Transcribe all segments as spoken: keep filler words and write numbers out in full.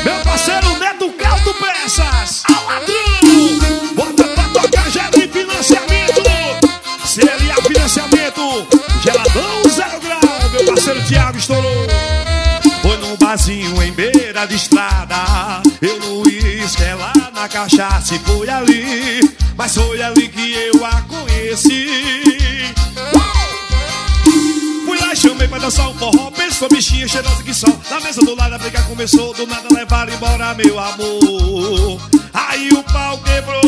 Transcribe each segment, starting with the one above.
Meu parceiro Neto Caldo Peças, ao ladrão. Bota pra tocar gel de financiamento. C L A Financiamento, geladão zero grau. Meu parceiro Thiago estourou. Foi num barzinho em beira de estrada. Eu no uísque, ela na cachaça. E foi ali, mas foi ali que eu a conheci. Fui lá e chamei pra dançar um forró. Pensou bichinha cheirosa que sol. Na mesa do lado a briga começou. Do nada levaram embora meu amor. Aí o pau quebrou.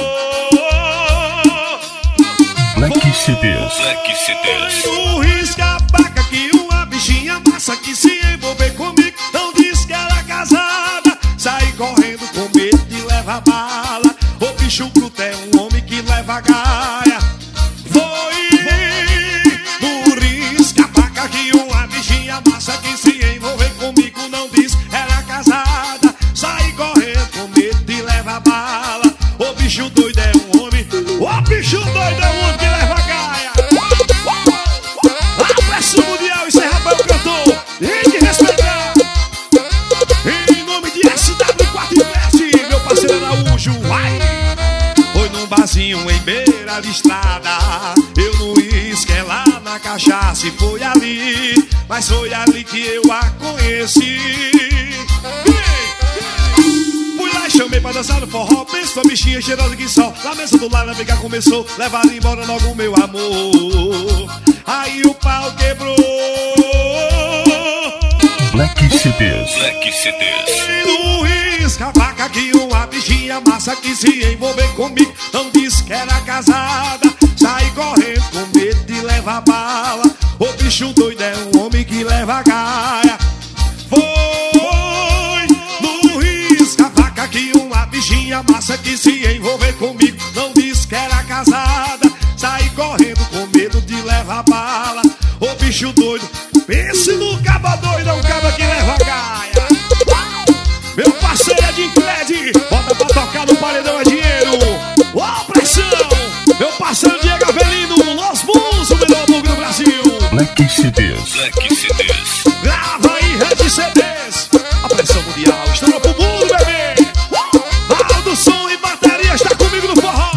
Black C Ds, Black C Ds. No risca-faca que uma bichinha massa que se envolver comigo. Não disse que era casada. Saí correndo com medo de levar bala. O bicho bruto é um homem que leva gaia. Foi no risca-faca que uma bichinha massa que se envolver comigo. Não disse que era casada. Saí correndo com medo de levar bala. O bicho doido é um homem. O bicho doido é um homem que leva gaia. A pressão mundial, isso é Rafael cantor. Tem que respeitar. Em nome de S W quatro Invest, meu parceiro Araújo. Vai. Foi num barzinho em beira de estrada. Eu no uísque, ela na cachaça. E foi ali, mas foi ali que eu a conheci. Fui lá e chamei pra dançar no forró. Pensou bichinha cheirosa que sol. Na mesa do lado a briga começou. Levaram embora logo meu amor. Aí o pau quebrou. Black C Ds, Black C Ds. No risca-faca que uma bichinha massa que se envolver comigo. Não disse que era casada. Saí correndo com medo de levar bala. O bicho doido é um homem que leva gaia. Foi no risca-faca que uma bichinha massa que se envolver comigo. Não disse que era casada. Saí correndo com medo de levar bala. O bicho doido, pense no caba doido, é um caba que leva gaia. Meu parceiro é de Incred, bota pra tocar no paredão é dinheiro. Ó pressão, meu parceiro Diego Avelino, Los Bulls, o melhor bug do Brasil. Black C Ds, Black C Ds. Grava aí, Red C Ds. A pressão mundial, estoura pro mundo, bebê. Aldo Som e bateria está comigo no forró.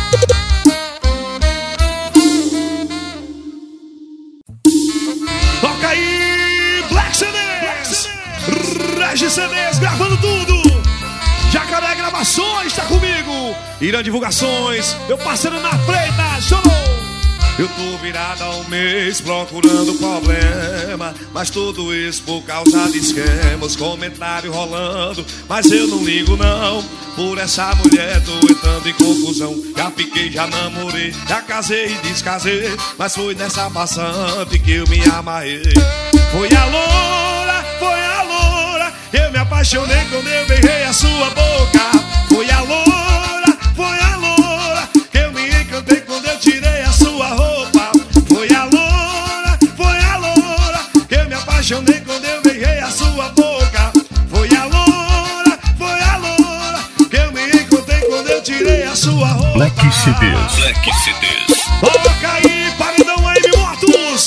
Toca aí, Black C Ds. Red C Ds, gravando tudo. Jacaré Gravações está comigo. Irã Divulgações, meu parceiro na Freitas, chorou. Eu tô virado há um mês procurando problema, mas tudo isso por causa de esquemas, comentário rolando. Mas eu não ligo não, por essa mulher tô entrando em confusão. Já fiquei, já namorei, já casei e descasei, mas foi nessa passante que eu me amarrei. Foi a loura, foi a loura, eu me apaixonei quando eu beijei a sua boca. Foi a loura, foi a loura, que eu me encantei quando eu tirei a sua roupa. Foi a loura, foi a loura, que eu me apaixonei quando eu beijei a sua boca. Foi a loura, foi a loura, que eu me encantei quando eu tirei a sua roupa. Black C Ds, Black C Ds. Toca aí, paredão A M Motos.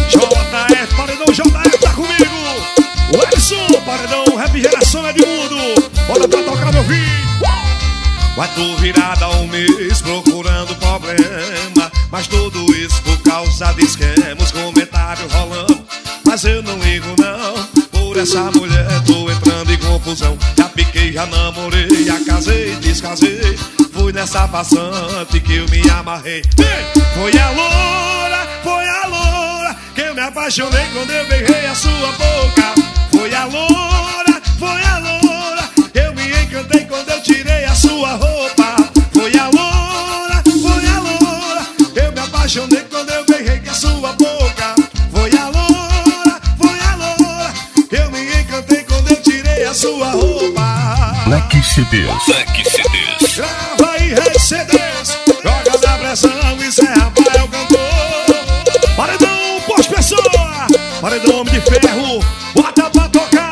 J F, paredão J F tá comigo. O Edson, paredão Rap Geração Edmundo. Bora pra tocar meu filho. Mas tô virada há um mês procurando problema, mas tudo isso por causa de esquemas, comentário rolando. Mas eu não ligo não, por essa mulher tô entrando em confusão. Já piquei, já namorei, já casei, descasei. Fui nessa passante que eu me amarrei. Foi a loura, foi a loura, que eu me apaixonei quando eu beijei a sua boca. Foi a loura, foi a loura, eu me encantei quando eu tirei a sua roupa. Foi a loura, foi a loura, eu me apaixonei quando eu beijei a sua boca. Foi a loura, foi a loura, eu me encantei quando eu tirei a sua roupa. Black C Ds, Black C Ds. Grava aí, Red C Ds, joga na pressão, isso é Rafael cantor. Paredão pós-pessoa, paredão Homem de Ferro, bota pra tocar.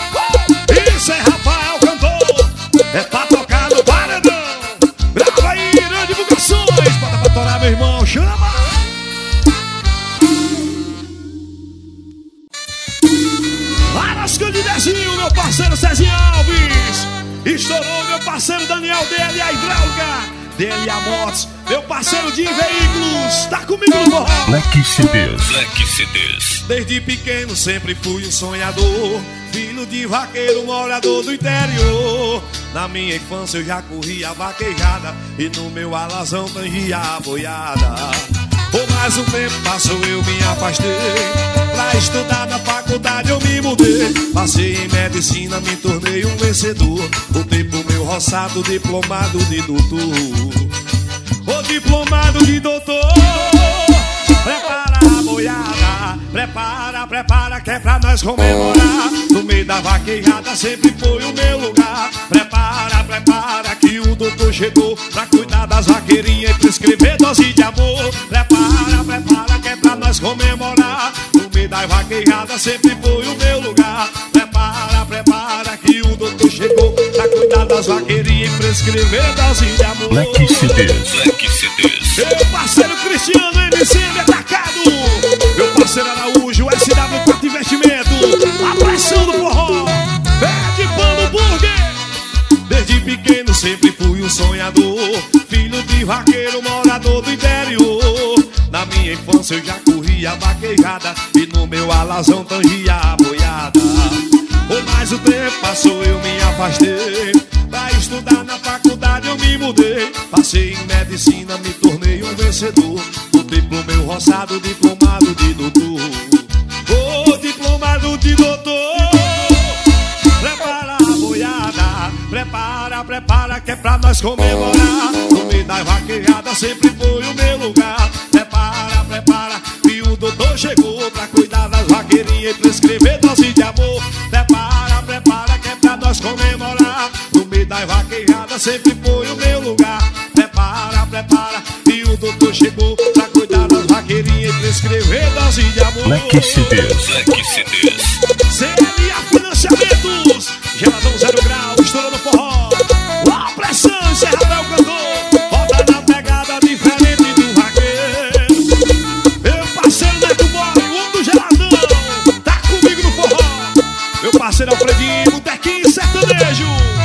Isso é Rafael cantor, é pra tocar no paredão. Grava aí, Irã Divulgações, bota pra torar, meu irmão, chama. Arasca de Dezinho, meu parceiro Cezinho Alves. Estourou, meu parceiro Daniel D L A Hidráulica, D L A Motos, meu parceiro de veículos, tá comigo no forró. Black C Ds. Black C Ds. Desde pequeno sempre fui um sonhador, filho de vaqueiro, morador do interior. Na minha infância eu já corria vaquejada e no meu alazão tangia a boiada. Por mais um tempo passou eu me afastei, pra estudar na faculdade eu me mudei. Passei em medicina, me tornei um vencedor, voltei pro meu roçado diplomado de doutor. Ô diplomado de doutor, prepara a boiada, prepara, prepara que é pra nós comemorar. No meio da vaquejada sempre foi o meu lugar. Prepara, prepara que o doutor chegou pra cuidar das vaqueirinhas e prescrever dose de amor. Prepara, prepara que é pra nós comemorar. No meio da vaquejada sempre foi o meu lugar. Prepara, prepara que o doutor chegou pra cuidar das vaqueirinhas e prescrever dose de amor. Black C Ds. Black C Ds. Meu parceiro Cristiano M C M atacado, meu parceiro Araújo, S W quatro Investimento, a pressão do forró, pede pano burger. Desde pequeno sempre fui um sonhador, filho de vaqueiro, morador do interior. Na minha infância eu já corria vaquejada e no meu alazão tangia a boiada. Por mais o tempo passou eu me afastei, pra estudar na faculdade eu me mudei. Passei em medicina, me tornei um vencedor, voltei pro meu roçado diplomado de doutor. Ô diplomado de doutor, prepara a boiada, prepara, prepara que é pra nós comemorar. No meio da vaquejada sempre foi o meu lugar. Prepara, prepara que o doutor chegou pra cuidar das vaqueirinhas e prescrever dose de amor. Prepara, prepara que é pra nós comemorar. No meio da vaquejada sempre foi o meu lugar. Prepara, prepara que o doutor chegou pra cuidar das vaqueirinhas e prescrever dose de amor. Black C Ds. Black C Ds. C L A Financiamentos, geladão zero grau, estourando forró. A pressão, Serra Bel cantor, bota na pegada diferente do vaqueiro. Meu parceiro Neto Boy, o homem do geladão, tá comigo no forró. Meu parceiro Alfredinho, Botequinho Sertanejo.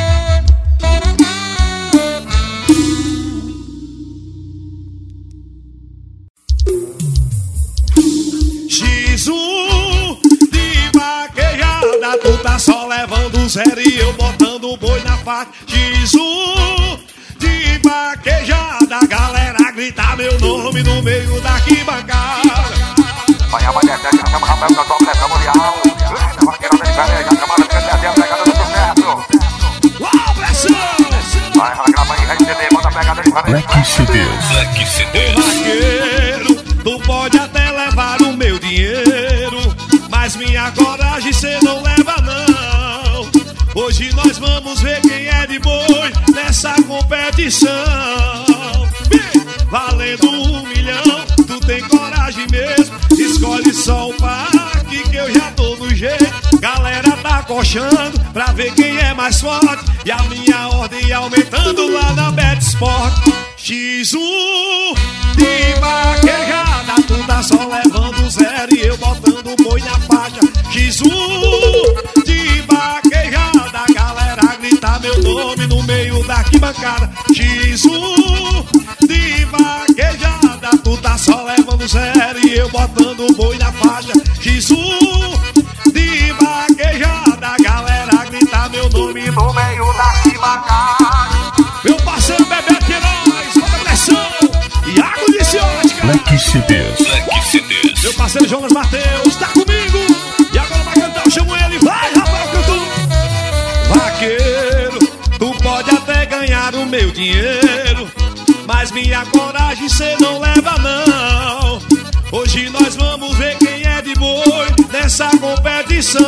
X um de vaquejada, tu tá só levando zero e eu botando o boi na faca. X um de vaquejada, a galera grita meu nome no meio da arquibancada. Vai amanhecer, já chama Rafael, que eu tô prestando real. Linda vaqueira da diferença, já chamada de P C D, a pegada do sucesso. Uau, pressão! Vai, grava aí, R C D, manda a pegada de diferença. Black C Ds. Black C Ô Ds. vaqueiro, tu pode até levar o meu dinheiro, mas minha coragem cê não leva não. Hoje nós vamos ver quem é de boi nessa competição. Vem, valendo um milhão, tu tem coragem mesmo, escolhe só o parque que eu já tô no jeito. Galera tá coxando pra ver quem é mais forte e a minha ordem aumentando lá na Betsport. X um de vaquejada, tu tá só levando zero e eu botando o boi na faixa. X um de vaquejada, a galera grita meu nome no meio da arquibancada. X um de vaquejada, tu tá só levando zero e eu botando o boi na faixa. X um de vaquejada, a galera grita meu nome No meio da arquibancada. meu parceiro Bebeto Queiroz, bota pressão, Iago de Ciótica. Black C Ds. Black C Ds. Meu parceiro Jonas Mateus, tá comigo. E agora vai cantar, eu chamo ele. Vai, Rafael Cantor. Vaqueiro, tu pode até ganhar o meu dinheiro, mas minha coragem cê não leva não. Hoje nós vamos ver quem é de boi nessa competição.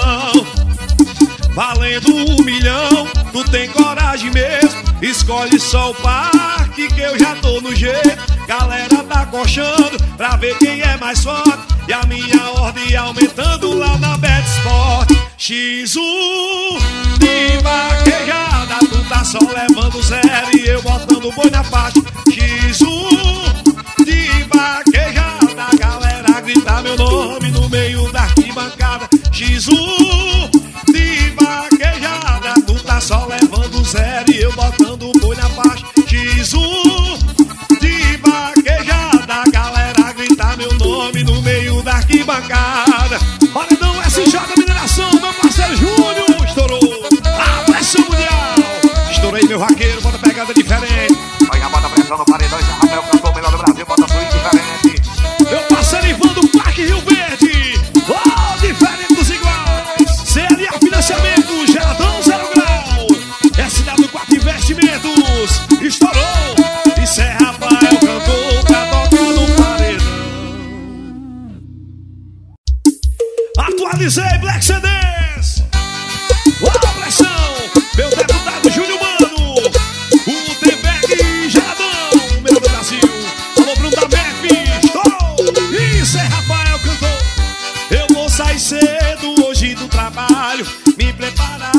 Valendo um milhão, tu tem coragem mesmo, escolhe só o parque que eu já tô no jeito. Galera tá coxando pra ver quem é mais forte e a minha ordem aumentando lá na Betsport. X um de vaquejada, tu tá só levando zero e eu botando o boi na faixa. X um de vaquejada, a galera grita meu nome no meio da arquibancada. X um de vaquejada, tu tá só levando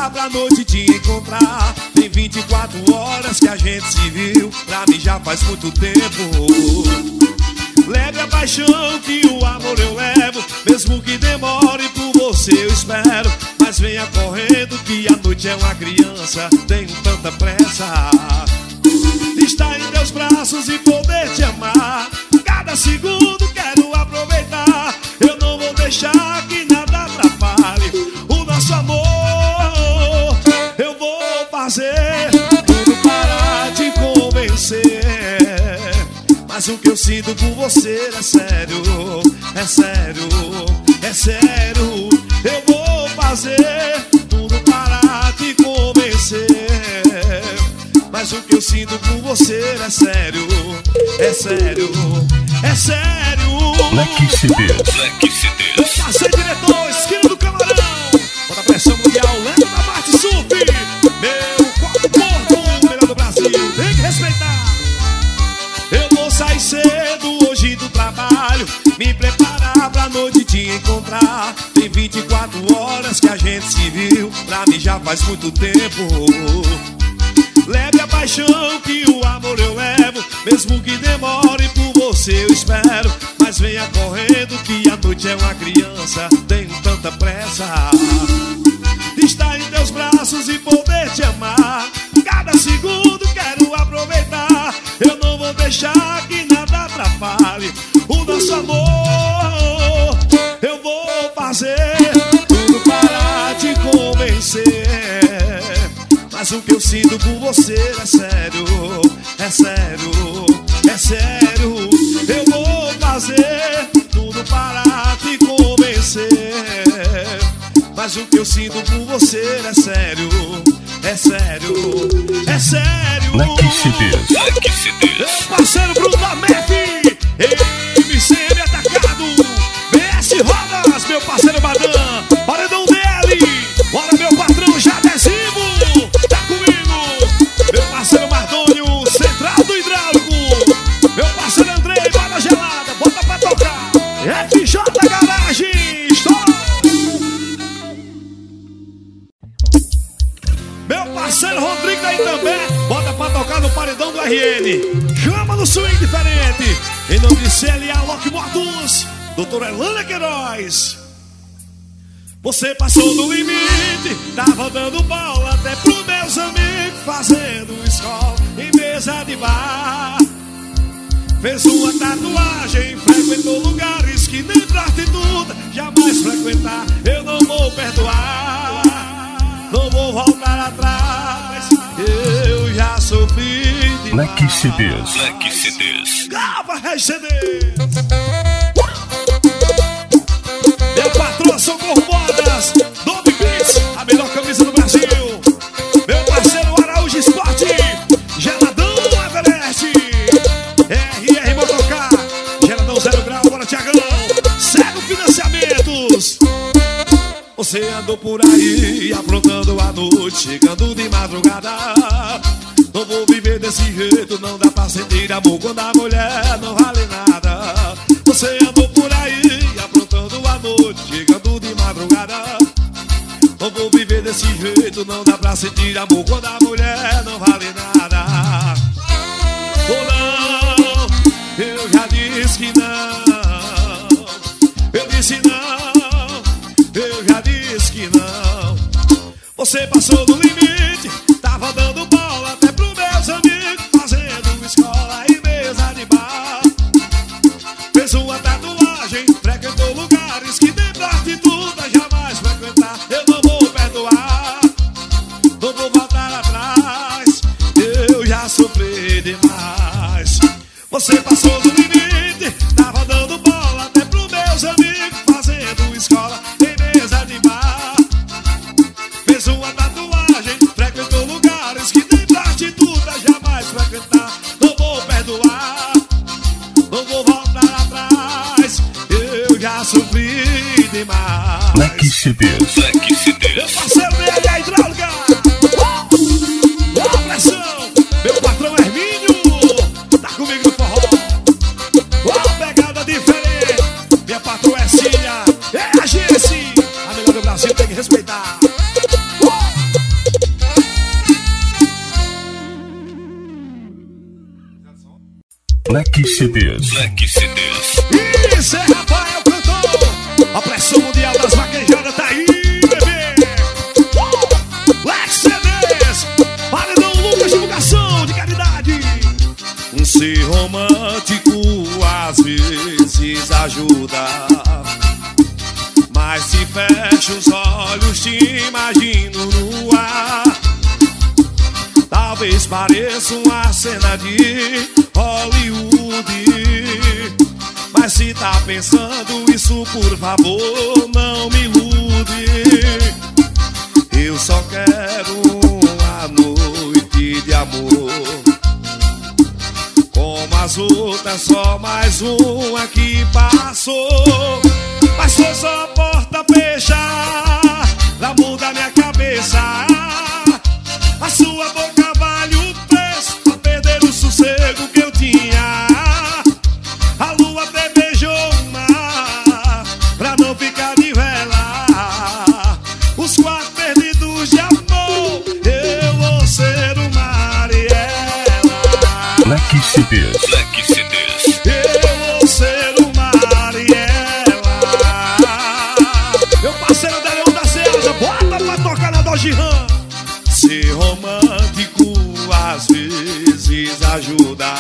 preparar pra noite te encontrar. Tem vinte e quatro horas que a gente se viu, pra mim já faz muito tempo. Leve a paixão que o amor eu levo, mesmo que demore por você eu espero. Mas venha correndo que a noite é uma criança, tenho tanta pressa. Estar em teus braços e poder te amar, cada segundo quero aproveitar. Eu não vou deixar que nada atrapalhe o nosso amor. Eu vou fazer tudo para te convencer, mas o que eu sinto por você é sério, é sério, é sério. Eu vou fazer tudo para te convencer, mas o que eu sinto por você é sério, é sério, é sério. Black C Ds. Black C Eu Ds. passei diretor, esquina do camarão, bota pressão mundial, lembra da Marte Surf. Meu copo porto, melhor do Brasil, tem que respeitar. Eu vou sair cedo hoje do trabalho, me preparar pra noite te encontrar. Tem vinte e quatro horas que a gente se viu, pra mim já faz muito tempo. Leve a paixão que o amor eu levo, mesmo que demore por você eu espero. Mas venha correndo que a noite é uma criança, tenho tanta pressa. De estar em teus braços e poder te amar, cada segundo quero aproveitar. Eu não vou deixar que nada atrapalhe o nosso amor. Eu vou fazer tudo para te convencer, mas o que eu sinto por você é sério, é sério, é sério. Eu vou fazer tudo para te convencer, mas o que eu sinto por você é sério, é sério, é sério. Black C Ds. Black C Ds. Meu parceiro Bruno da M F, M C M atacado, B S Rodas, meu parceiro Badan, paredão D L, bora meu patrão já adesivo. Meu parceiro Mardônio, central do hidráulico. Meu parceiro Andrei, bala gelada, bota pra tocar. F J Garagem, estou. Meu parceiro Rodrigo aí também, bota pra tocar no paredão do R N. Chama no swing diferente. Em nome de C L A Lock Motos, doutora Elana Queiroz. Você passou do limite, tava dando bola até pros meus amigos, fazendo escola em mesa de bar. Fez uma tatuagem, frequentou lugares que nem prostituta jamais frequentar. Eu não vou perdoar, não vou voltar atrás. Eu já sofri demais. Black C Ds. Black C Ds. Grava, R C D. Meu patrão Socorro Modas, Dove Blitz, a melhor camisa do Brasil. Meu parceiro Araújo Esporte, Geladão Everest, R R Motocar, Geladão Zero Grau, bora Tiagão, Cego Financiamentos. Você andou por aí aprontando a noite, chegando de madrugada. Não vou viver desse jeito, não dá pra sentir amor quando a mulher não vale nada. Você andou por aí aprontando a noite, chegando de madrugada. Não vou viver desse jeito, não dá pra sentir amor quando a mulher não vale nada. Ou não, eu já disse que não. Eu disse não, eu já disse que não. Você passou do limite, tava dando bola até pros meus amigos, fazendo escola e mesa de bar. Fez uma tatuagem, frequentou lugares que nem prostituta jamais frequentar. Eu não vou perdoar, não vou voltar atrás. Eu já sofri demais. Você passou do limite, tava dando bola até pros meus amigos, fazendo escola em mesa de bar. Fez uma tatuagem, frequentou lugares que nem prostituta jamais frequentar. Não vou perdoar, não vou voltar atrás. Eu já sofri demais. Black C Ds. Black C Meu Ds. parceiro dele é hidráulica. Boa pressão. Meu patrão Hermínio, tá comigo no forró. Boa pegada diferente. Minha patroa é Cília, é a Gessi, a melhor do Brasil, tem que respeitar. Black C Ds. Black C Ds. Isso é Rafael Cantor. A pressão mundial das vaquejadas tá aí, bebê. Black C Ds. Paredão Lucas, divulgação de caridade. Um ser romântico às vezes ajuda, mas se fecha os olhos te imagino no ar. Talvez pareça uma cena de Hollywood, mas se tá pensando isso, por favor, não me ilude. Eu só quero uma noite de amor, como as outras, só mais uma que passou. Mas foi só a porta fechar pra mudar minha cabeça. A sua boca vale o preço pra perder o sossego que eu tinha. A lua até beijou o mar pra não ficar de vela. Os quatro perdidos de amor, eu vou ser o Mariela. Black C Ds. Black C Ds. Eu vou ser o Mariela. Meu parceiro Deleon da Serra, bota pra tocar na Dodge Ram. Ser romântico às vezes ajuda,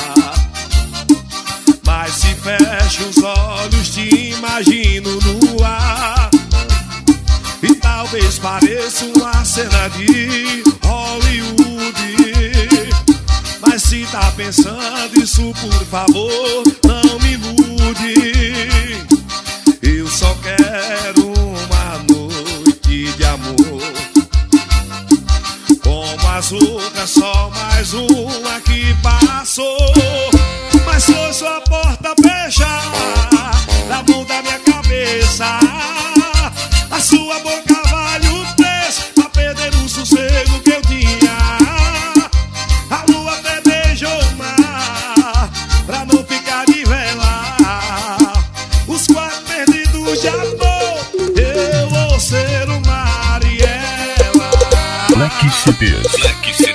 mas se fecha os olhos te imagino no ar. E talvez pareça uma cena de Hollywood, mas se tá pensando isso, por favor, não me ilude. Eu só quero uma noite de amor, como as outras, só mais uma que passou. Mas foi só a porta fechar pra mudar minha cabeça. A sua boca vale o preço pra perder o sossego que eu tinha. A lua até beijou o mar pra não ficar de vela. Os quatro perdidos de amor, eu vou ser o Mariela. Black C Ds. Black C